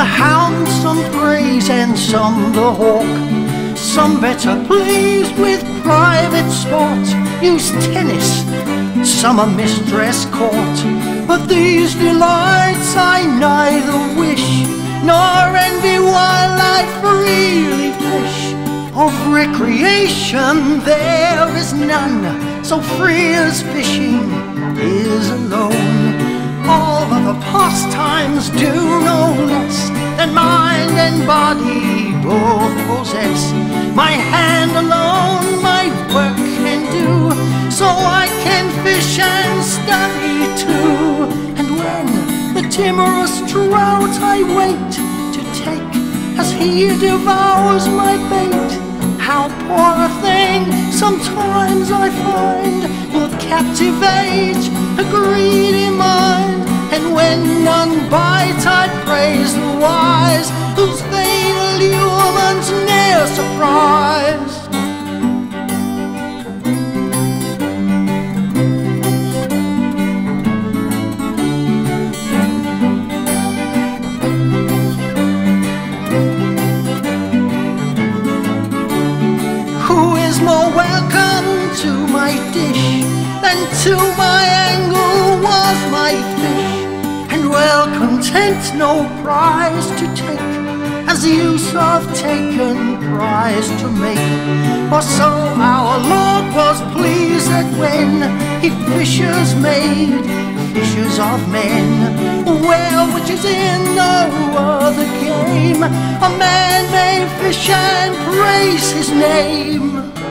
the hound some praise and some the hawk. Some better pleased with private sport, use tennis, some a mistress court. But these delights I neither wish nor envy while I freely fish. Of recreation there is none so free as fishing is alone. All other pastimes do no less than mind and body both possess. My hand alone my work can do, so I can fish and study too. And when the timorous trout I wait to take, as he devours my bait, how poor a thing sometimes I find will captivate a greedy mind. And when none bite I praise the wise, whose vain allurements ne'er surprise. Who is more welcome to my dish than to my angle was my fish? And well content no prize to take, as use of taken prize to make. For so our Lord was pleased that when he fishers made fishers of men, well, which is in no other game, a man may fish and praise his name.